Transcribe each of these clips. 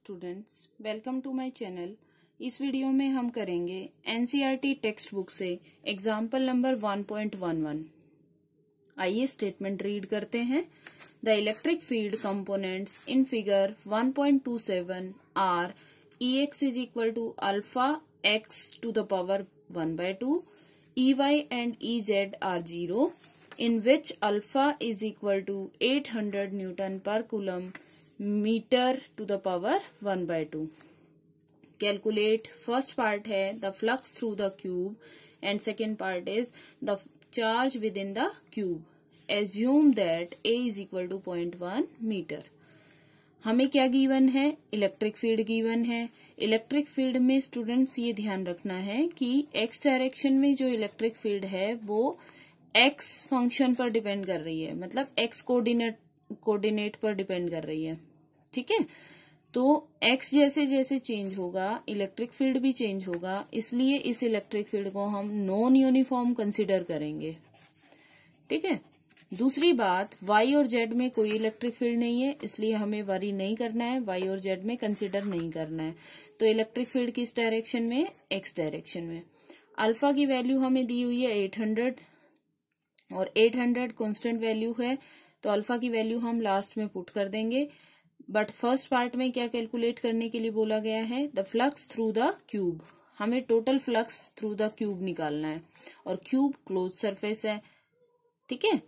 Students, welcome to my channel. इस video में हम करेंगे एनसीईआरटी टेक्स्ट बुक से एग्जाम्पल नंबर 1.11। आइए स्टेटमेंट रीड करते हैं। The electric field components in figure 1.27 are Ex is equal to alpha x to the power 1/2, Ey and Ez are 0, in which alpha is equal to 800 Newton per coulomb meter to the power 1/2. Calculate first part है the flux through the cube and second part is the charge within the cube. Assume that A is equal to 0.1 meter. हमें क्या given है? Electric field given है। Electric field में students ये ध्यान रखना है कि एक्स डायरेक्शन में जो इलेक्ट्रिक फील्ड है वो एक्स फंक्शन पर डिपेंड कर रही है, मतलब एक्स कोऑर्डिनेट पर डिपेंड कर रही है। ठीक है, तो एक्स जैसे जैसे चेंज होगा इलेक्ट्रिक फील्ड भी चेंज होगा, इसलिए इस इलेक्ट्रिक फील्ड को हम नॉन यूनिफॉर्म कंसिडर करेंगे। ठीक है, दूसरी बात, y और z में कोई इलेक्ट्रिक फील्ड नहीं है, इसलिए हमें वरी नहीं करना है, y और z में कंसिडर नहीं करना है। तो इलेक्ट्रिक फील्ड किस डायरेक्शन में? x डायरेक्शन में। अल्फा की वैल्यू हमें दी हुई है 800 और 800 कांस्टेंट वैल्यू है, तो अल्फा की वैल्यू हम लास्ट में पुट कर देंगे। बट फर्स्ट पार्ट में क्या कैलकुलेट करने के लिए बोला गया है? The flux through the cube. हमें total flux through the cube निकालना है और क्यूब क्लोज सरफेस है। ठीक है,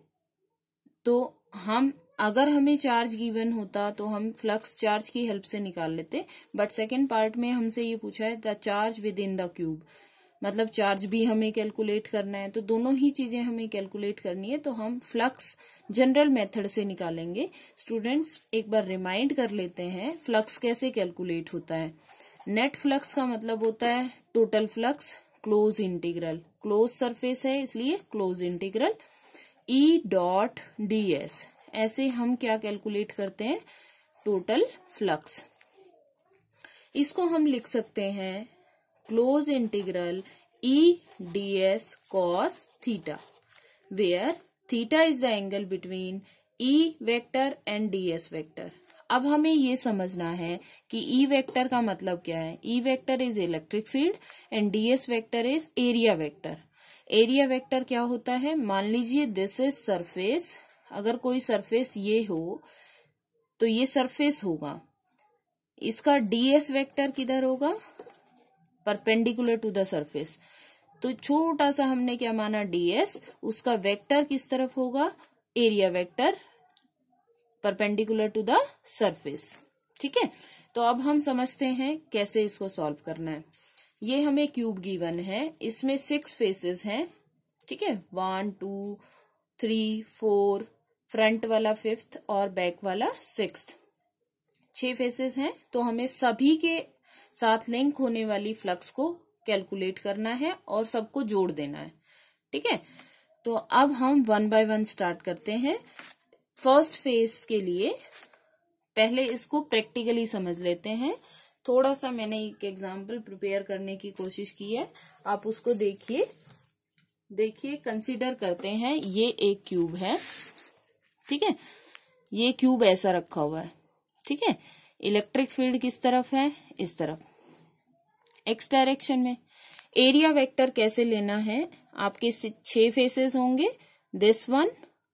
तो हम अगर हमें चार्ज गिवन होता तो हम फ्लक्स चार्ज की हेल्प से निकाल लेते, बट सेकेंड पार्ट में हमसे ये पूछा है the charge within the cube, मतलब चार्ज भी हमें कैलकुलेट करना है, तो दोनों ही चीजें हमें कैलकुलेट करनी है। तो हम फ्लक्स जनरल मेथड से निकालेंगे। स्टूडेंट्स एक बार रिमाइंड कर लेते हैं फ्लक्स कैसे कैलकुलेट होता है। नेट फ्लक्स का मतलब होता है total flux close integral, close surface है इसलिए close integral E dot ds। ऐसे हम क्या कैलकुलेट करते हैं? Total flux. इसको हम लिख सकते हैं close integral E ds cos theta, where theta is the angle between E vector and ds vector. अब हमें ये समझना है कि E वेक्टर का मतलब क्या है। E vector is electric field and ds vector is area vector. Area vector क्या होता है? मान लीजिए दिस इज सरफेस, अगर कोई सरफेस ये हो तो ये सरफेस होगा, इसका ds वेक्टर किधर होगा? Perpendicular to the surface. तो छोटा सा हमने क्या माना? ds, उसका वेक्टर किस तरफ होगा? Area vector perpendicular to the surface. ठीक है, तो अब हम समझते हैं कैसे इसको सॉल्व करना है। ये हमें क्यूब गिवन है, इसमें 6 फेसेस हैं। ठीक है, 1 2 3 4, फ्रंट वाला 5th और बैक वाला 6th, 6 फेसेस हैं। तो हमें सभी के साथ लिंक होने वाली फ्लक्स को कैलकुलेट करना है और सबको जोड़ देना है। ठीक है, तो अब हम 1 बाय 1 स्टार्ट करते हैं। फर्स्ट फेज के लिए पहले इसको प्रैक्टिकली समझ लेते हैं। थोड़ा सा मैंने एक एग्जाम्पल प्रिपेयर करने की कोशिश की है, आप उसको देखिए कंसीडर करते हैं। ये एक क्यूब है। ठीक है, ये क्यूब ऐसा रखा हुआ है। ठीक है, इलेक्ट्रिक फील्ड किस तरफ है? इस तरफ, एक्स डायरेक्शन में। एरिया वेक्टर कैसे लेना है? आपके 6 फेसेस होंगे, दिस वन,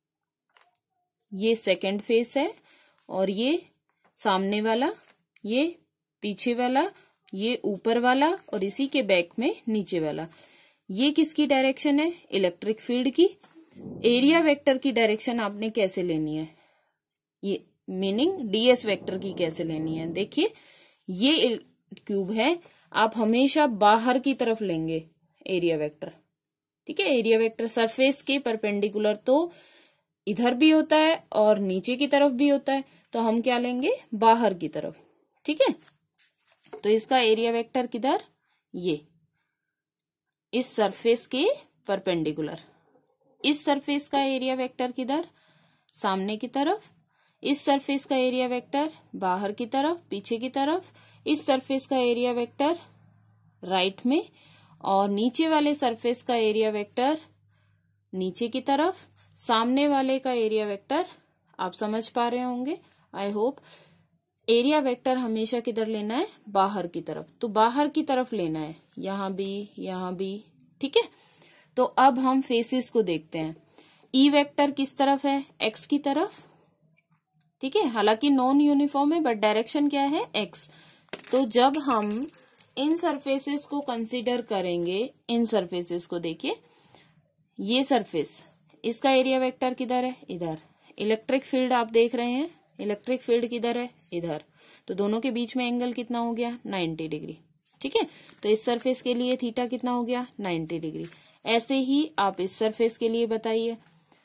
ये सेकंड फेस है और ये सामने वाला, ये पीछे वाला, ये ऊपर वाला और इसी के बैक में नीचे वाला। ये किसकी डायरेक्शन है? इलेक्ट्रिक फील्ड की। एरिया वेक्टर की डायरेक्शन आपने कैसे लेनी है? ये मीनिंग ds वेक्टर की कैसे लेनी है? देखिए ये क्यूब है, आप हमेशा बाहर की तरफ लेंगे एरिया वेक्टर। ठीक है, एरिया वेक्टर सरफेस के परपेंडिकुलर तो इधर भी होता है और नीचे की तरफ भी होता है, तो हम क्या लेंगे? बाहर की तरफ। ठीक है, तो इसका एरिया वेक्टर किधर? ये इस सरफेस के परपेंडिकुलर। इस सरफेस का एरिया वेक्टर किधर? सामने की तरफ। इस सरफेस का एरिया वेक्टर बाहर की तरफ, पीछे की तरफ। इस सरफेस का एरिया वेक्टर राइट में और नीचे वाले सरफेस का एरिया वेक्टर नीचे की तरफ। सामने वाले का एरिया वेक्टर आप समझ पा रहे होंगे, आई होप। एरिया वेक्टर हमेशा किधर लेना है, बाहर की तरफ, तो बाहर की तरफ लेना है, यहाँ भी, ठीक है। तो अब हम फेसेस को देखते हैं। ई वेक्टर किस तरफ है, एक्स की तरफ, ठीक है। हालांकि नॉन यूनिफॉर्म है बट डायरेक्शन क्या है, एक्स। तो जब हम इन सरफेसेस को कंसीडर करेंगे, इन सरफेसेस को देखिए, ये सरफेस, इसका एरिया वेक्टर किधर है, इधर। इलेक्ट्रिक फील्ड आप देख रहे हैं, इलेक्ट्रिक फील्ड किधर है, इधर। तो दोनों के बीच में एंगल कितना हो गया, 90 डिग्री, ठीक है। तो इस सरफेस के लिए थीटा कितना हो गया, 90 डिग्री। ऐसे ही आप इस सरफेस के लिए बताइए,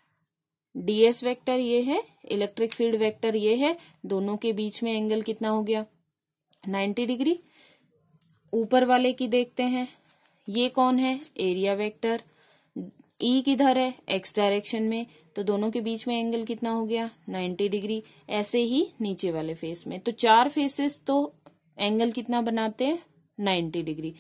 डीएस वेक्टर ये है, इलेक्ट्रिक फील्ड वेक्टर ये है, दोनों के बीच में एंगल कितना हो गया, 90 डिग्री। ऊपर वाले की देखते हैं, ये कौन है, एरिया वेक्टर। ई किधर है, एक्स डायरेक्शन में, तो दोनों के बीच में एंगल कितना हो गया, 90 डिग्री। ऐसे ही नीचे वाले फेस में, तो चार फेसेस तो एंगल कितना बनाते हैं, 90 डिग्री।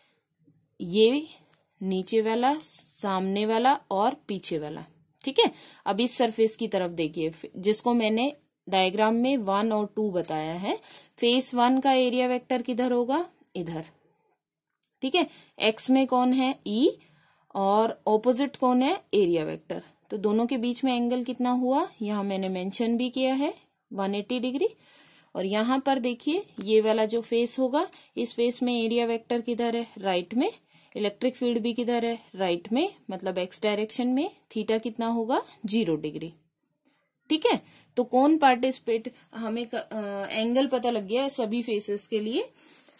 ये नीचे वाला, सामने वाला और पीछे वाला, ठीक है। अब इस सरफेस की तरफ देखिए, जिसको मैंने डायग्राम में 1 और 2 बताया है। फेस 1 का एरिया वेक्टर किधर होगा, इधर, ठीक है। एक्स में कौन है, ई, और ऑपोजिट कौन है, एरिया वेक्टर। तो दोनों के बीच में एंगल कितना हुआ, यहां मैंने मेंशन भी किया है, 180 डिग्री। और यहां पर देखिए, ये वाला जो फेस होगा, इस फेस में एरिया वेक्टर किधर है, राइट में। इलेक्ट्रिक फील्ड भी किधर है, राइट में, मतलब एक्स डायरेक्शन में। थीटा कितना होगा, 0 डिग्री, ठीक है। तो कौन पार्टिसिपेट, हमें एंगल पता लग गया है सभी फेसेस के लिए।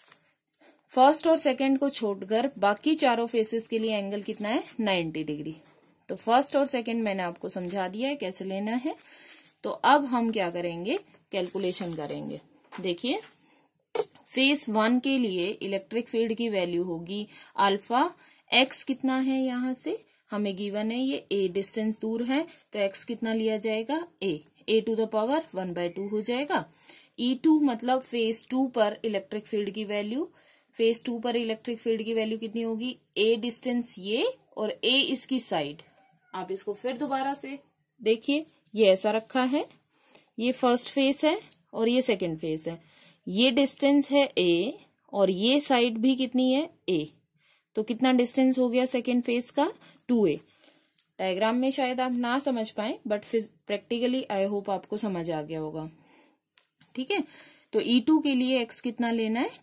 फर्स्ट और सेकंड को छोड़कर बाकी चारों फेसेस के लिए एंगल कितना है, 90 डिग्री। तो फर्स्ट और सेकंड मैंने आपको समझा दिया है कैसे लेना है। तो अब हम क्या करेंगे, कैलकुलेशन करेंगे। देखिए, फेस 1 के लिए इलेक्ट्रिक फील्ड की वैल्यू होगी अल्फा। एक्स कितना है, यहां से हमें गिवन है, ये ए डिस्टेंस दूर है, तो एक्स कितना लिया जाएगा, ए टू द पावर 1/2 हो जाएगा। E2 मतलब फेस 2 पर इलेक्ट्रिक फील्ड की वैल्यू, फेस 2 पर इलेक्ट्रिक फील्ड की वैल्यू कितनी होगी, ए डिस्टेंस ये और ए इसकी साइड। आप इसको फिर दोबारा से देखिए, ये ऐसा रखा है, ये फर्स्ट फेस है और ये सेकंड फेस है। ये डिस्टेंस है ए और ये साइड भी कितनी है, ए। तो कितना डिस्टेंस हो गया सेकंड फेस का, 2a। डायग्राम में शायद आप ना समझ पाए, बट फिर प्रैक्टिकली आई होप आपको समझ आ गया होगा, ठीक है। तो E2 के लिए x कितना लेना है,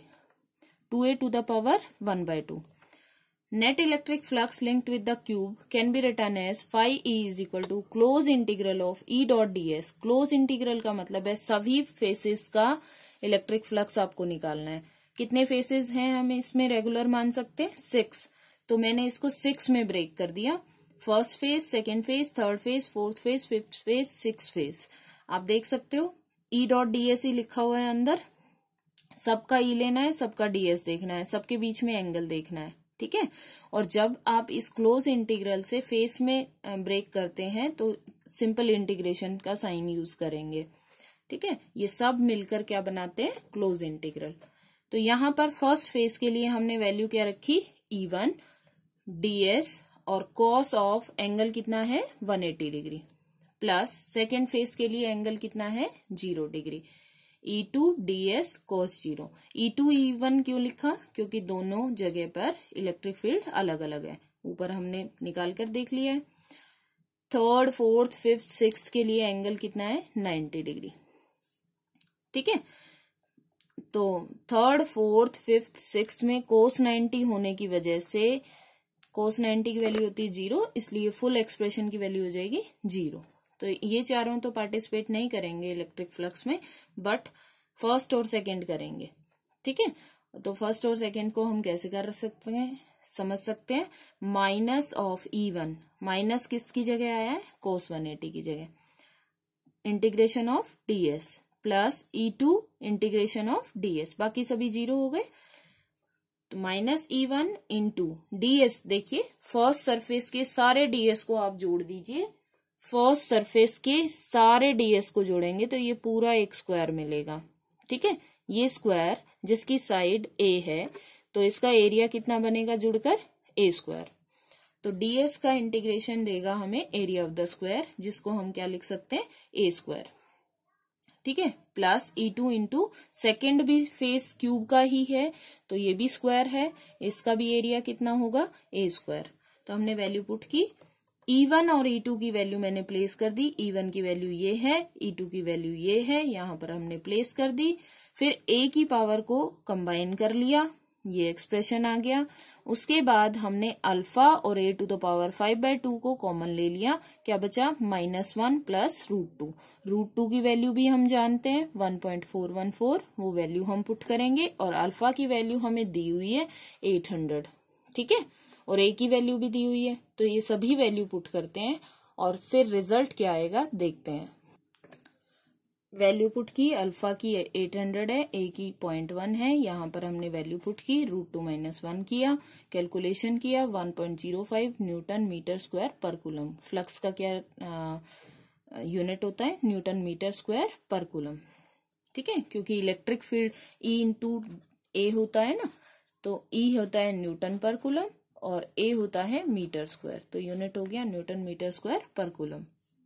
2a to the power 1/2। Net electric flux linked with the cube can be written as phi E is equal to close integral of E dot ds। Close integral का मतलब है सभी फेसेस का इलेक्ट्रिक फ्लक्स आपको निकालना है। कितने faces हैं हम इसमें रेगुलर मान सकते हैं, 6। तो मैंने इसको 6 में ब्रेक कर दिया, first phase, second phase, third phase, fourth phase, fifth phase, 6 phase. आप देख सकते हो E डॉट ds ही लिखा हुआ है अंदर। सबका ई लेना है, सबका डीएस देखना है, सबके बीच में एंगल देखना है, ठीक है। और जब आप इस क्लोज इंटीग्रल से फेस में ब्रेक करते हैं तो सिंपल इंटीग्रेशन का साइन यूज करेंगे, ठीक है। ये सब मिलकर क्या बनाते हैं, क्लोज इंटीग्रल। तो यहां पर फर्स्ट फेस के लिए हमने वैल्यू क्या रखी, E1 ds और कॉस ऑफ एंगल कितना है, 180 डिग्री, प्लस सेकेंड फेस के लिए एंगल कितना है, 0 degree. E2 ds cos 0। E2 E1 क्यों लिखा, क्योंकि दोनों जगह पर इलेक्ट्रिक फील्ड अलग अलग है, ऊपर हमने निकाल कर देख लिया है। थर्ड, फोर्थ, फिफ्थ, सिक्स्थ के लिए एंगल कितना है, 90 डिग्री, ठीक है। तो थर्ड, फोर्थ, फिफ्थ, सिक्स्थ में कोस 90 होने की वजह से कोस 90 की वैल्यू होती है 0, इसलिए फुल एक्सप्रेशन की वैल्यू हो जाएगी 0। तो ये चारों तो पार्टिसिपेट नहीं करेंगे इलेक्ट्रिक फ्लक्स में, बट फर्स्ट और सेकंड करेंगे, ठीक है। तो फर्स्ट और सेकंड को हम कैसे कर सकते हैं, समझ सकते हैं। माइनस ऑफ E1, माइनस किसकी जगह आया है, कोस 180 की जगह, integration of ds, plus E2 integration of ds, बाकी सभी 0 हो गए। तो माइनस E1 इंटू ds, देखिए फर्स्ट सरफेस के सारे ds को आप जोड़ दीजिए, फर्स्ट सरफेस के सारे ds को जोड़ेंगे तो ये पूरा एक स्क्वायर मिलेगा, ठीक है। ये स्क्वायर जिसकी साइड a है, तो इसका एरिया कितना बनेगा जुड़कर, a स्क्वायर। तो ds का इंटीग्रेशन देगा हमें एरिया ऑफ द स्क्वायर, जिसको हम क्या लिख सकते हैं, a स्क्वायर। ठीक है, प्लस E2 इंटू सेकेंड भी फेस क्यूब का ही है तो ये भी स्क्वायर है, इसका भी एरिया कितना होगा A स्क्वायर। तो हमने वैल्यू पुट की, E1 और E2 की वैल्यू मैंने प्लेस कर दी, E1 की वैल्यू ये है, E2 की वैल्यू ये है, यहाँ पर हमने प्लेस कर दी। फिर A की पावर को कंबाइन कर लिया, ये एक्सप्रेशन आ गया। उसके बाद हमने अल्फा और A टू द पावर 5/2 को कॉमन ले लिया, क्या बचा -1 प्लस √2। √2 की वैल्यू भी हम जानते हैं 1.414, वो वैल्यू हम पुट करेंगे और अल्फा की वैल्यू हमें दी हुई है 800, ठीक है, और A की वैल्यू भी दी हुई है। तो ये सभी वैल्यू पुट करते हैं और फिर रिजल्ट क्या आएगा देखते हैं। वैल्यू पुट की, अल्फा की 800 है, A की 0.1 है, यहाँ पर हमने वैल्यू पुट की, √2 - 1 किया, कैलकुलेशन किया, 1.05 न्यूटन मीटर स्क्वायर पर कूलम। फ्लक्स का क्या यूनिट होता है, न्यूटन मीटर स्क्वायर पर कूलम, ठीक है, क्योंकि electric field E into A होता है ना, तो E होता है न्यूटन पर कूलम और A होता है मीटर स्क्वायर, तो यूनिट हो गया न्यूटन मीटर स्क्वायर पर कूलम।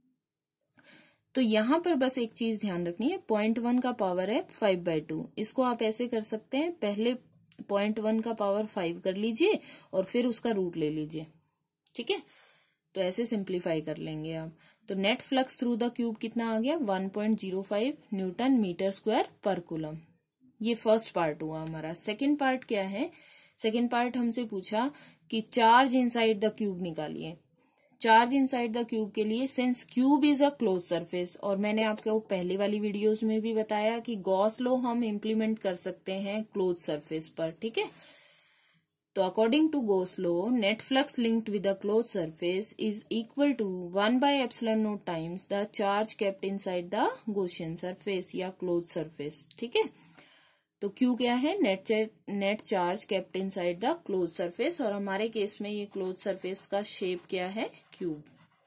तो यहाँ पर बस एक चीज ध्यान रखनी है, 0.1 का पावर है 5/2, इसको आप ऐसे कर सकते हैं, पहले 0.1 का पावर 5 कर लीजिए और फिर उसका रूट ले लीजिए, ठीक है, तो ऐसे सिंप्लीफाई कर लेंगे आप। तो net flux through the cube कितना आ गया, 1.05 न्यूटन मीटर स्क्वायर पर कूलम। ये फर्स्ट पार्ट हुआ हमारा। सेकेंड पार्ट क्या है, सेकेंड पार्ट हमसे पूछा कि चार्ज इनसाइड द क्यूब निकालिए। चार्ज इनसाइड द क्यूब के लिए, since cube is a close surface, और मैंने आपको पहले वाली वीडियोस में भी बताया कि गॉस लॉ हम इम्प्लीमेंट कर सकते हैं क्लोज सरफेस पर, ठीक है। तो according to Gauss law, net flux linked with a close surface is equal to 1/ε0 times the charge kept inside the Gaussian surface या क्लोज सरफेस, ठीक है। तो Q क्या है, net charge kept inside the close surface, और हमारे case में ये क्लोज सरफेस का शेप क्या है, क्यूब।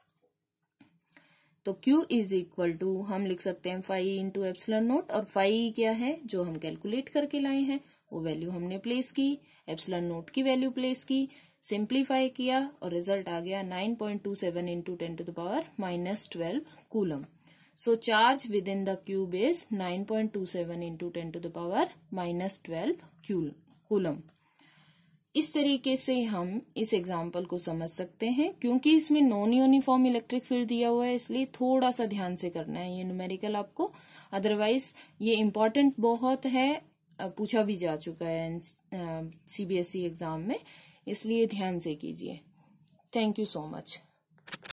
तो Q इज इक्वल टू हम लिख सकते हैं 5 इंटू ε0, और 5 क्या है जो हम कैलकुलेट करके लाए हैं, वो वैल्यू हमने प्लेस की, ε0 की वैल्यू प्लेस की, सिंप्लीफाई किया और रिजल्ट आ गया 9.27 into 10⁻12 coulomb. So charge within the cube is 9.27 into 10⁻12 coulomb. इस तरीके से हम इस एग्जाम्पल को समझ सकते हैं। क्योंकि इसमें नॉन यूनिफॉर्म इलेक्ट्रिक फील्ड दिया हुआ है, इसलिए थोड़ा सा ध्यान से करना है ये न्यूमेरिकल आपको, अदरवाइज ये इम्पोर्टेंट बहुत है, पूछा भी जा चुका है CBSE एग्जाम में, इसलिए ध्यान से कीजिए। Thank you so much.